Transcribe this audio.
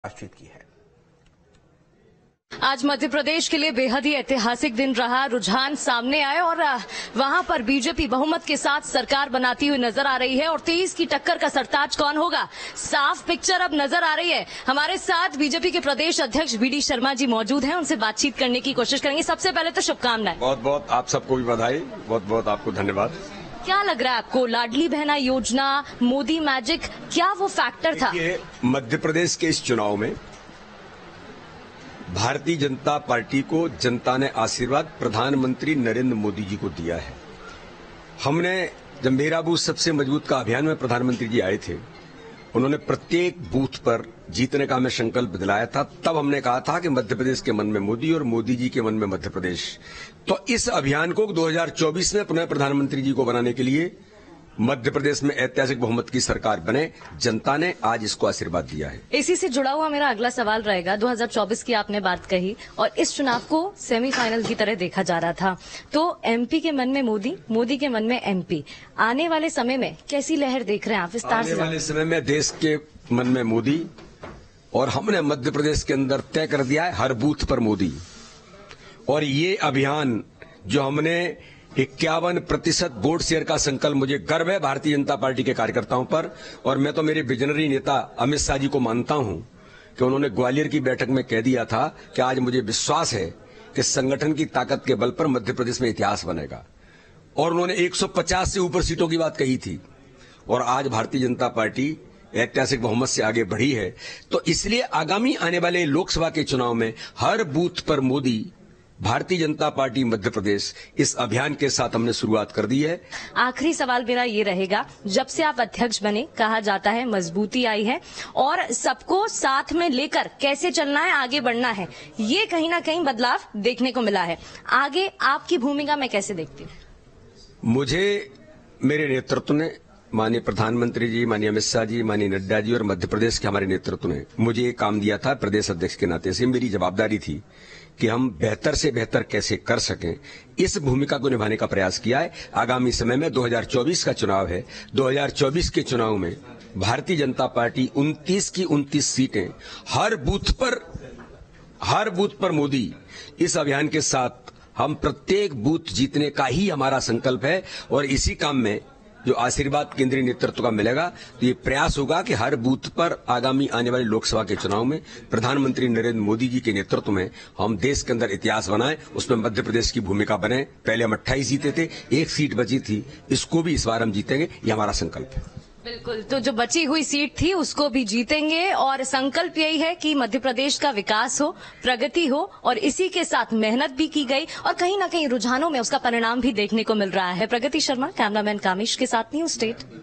बातचीत की है। आज मध्य प्रदेश के लिए बेहद ही ऐतिहासिक दिन रहा। रुझान सामने आए और वहां पर बीजेपी बहुमत के साथ सरकार बनाती हुई नजर आ रही है और 23 की टक्कर का सरताज कौन होगा, साफ पिक्चर अब नजर आ रही है। हमारे साथ बीजेपी के प्रदेश अध्यक्ष बीडी शर्मा जी मौजूद हैं, उनसे बातचीत करने की कोशिश करेंगे। सबसे पहले तो शुभकामनाएं। बहुत बहुत आप सबको भी बधाई, बहुत बहुत आपको धन्यवाद। क्या लग रहा है आपको, लाडली बहना योजना, मोदी मैजिक, क्या वो फैक्टर था? मध्य प्रदेश के इस चुनाव में भारतीय जनता पार्टी को जनता ने आशीर्वाद प्रधानमंत्री नरेंद्र मोदी जी को दिया है। हमने जब मेरा बूथ सबसे मजबूत का अभियान में प्रधानमंत्री जी आए थे, उन्होंने प्रत्येक बूथ पर जीतने का हमें संकल्प दिलाया था। तब हमने कहा था कि मध्य प्रदेश के मन में मोदी और मोदी जी के मन में मध्य प्रदेश। तो इस अभियान को 2024 में पुनः प्रधानमंत्री जी को बनाने के लिए मध्य प्रदेश में ऐतिहासिक बहुमत की सरकार बने, जनता ने आज इसको आशीर्वाद दिया है। इसी से जुड़ा हुआ मेरा अगला सवाल रहेगा। 2024 की आपने बात कही और इस चुनाव को सेमीफाइनल की तरह देखा जा रहा था, तो एमपी के मन में मोदी, मोदी के मन में एमपी। आने वाले समय में कैसी लहर देख रहे हैं आप, विस्तार से? आने वाले समय में देश के मन में मोदी, और हमने मध्य प्रदेश के अंदर तय कर दिया है हर बूथ पर मोदी। और ये अभियान जो हमने 51% वोट शेयर का संकल्प, मुझे गर्व है भारतीय जनता पार्टी के कार्यकर्ताओं पर। और मैं तो मेरे विजनरी नेता अमित शाह जी को मानता हूं कि उन्होंने ग्वालियर की बैठक में कह दिया था कि आज मुझे विश्वास है कि संगठन की ताकत के बल पर मध्य प्रदेश में इतिहास बनेगा। और उन्होंने 150 से ऊपर सीटों की बात कही थी। और आज भारतीय जनता पार्टी ऐतिहासिक बहुमत से आगे बढ़ी है। तो इसलिए आगामी आने वाले लोकसभा के चुनाव में हर बूथ पर मोदी, भारतीय जनता पार्टी मध्य प्रदेश, इस अभियान के साथ हमने शुरुआत कर दी है। आखिरी सवाल मेरा ये रहेगा, जब से आप अध्यक्ष बने कहा जाता है मजबूती आई है और सबको साथ में लेकर कैसे चलना है, आगे बढ़ना है, ये कहीं ना कहीं बदलाव देखने को मिला है। आगे आपकी भूमिका मैं कैसे देखती हूँ? मुझे मेरे नेतृत्व ने, माननीय प्रधानमंत्री जी, माननीय अमित शाह जी, माननीय नड्डा जी और मध्य प्रदेश के हमारे नेतृत्व ने मुझे एक काम दिया था। प्रदेश अध्यक्ष के नाते से मेरी जवाबदारी थी कि हम बेहतर से बेहतर कैसे कर सकें, इस भूमिका को निभाने का प्रयास किया है। आगामी समय में 2024 का चुनाव है। 2024 के चुनाव में भारतीय जनता पार्टी 29 की 29 सीटें, हर बूथ पर मोदी, इस अभियान के साथ हम प्रत्येक बूथ जीतने का ही हमारा संकल्प है। और इसी काम में जो आशीर्वाद केंद्रीय नेतृत्व का मिलेगा, तो ये प्रयास होगा कि हर बूथ पर आगामी आने वाले लोकसभा के चुनाव में प्रधानमंत्री नरेंद्र मोदी जी के नेतृत्व में हम देश के अंदर इतिहास बनाएं, उसमें मध्य प्रदेश की भूमिका बने। पहले हम 28 जीते थे, एक सीट बची थी, इसको भी इस बार हम जीतेंगे, ये हमारा संकल्प है। बिल्कुल, तो जो बची हुई सीट थी उसको भी जीतेंगे और संकल्प यही है कि मध्य प्रदेश का विकास हो, प्रगति हो, और इसी के साथ मेहनत भी की गई और कहीं ना कहीं रुझानों में उसका परिणाम भी देखने को मिल रहा है। प्रगति शर्मा, कैमरामैन कामेश के साथ न्यूज़ स्टेट।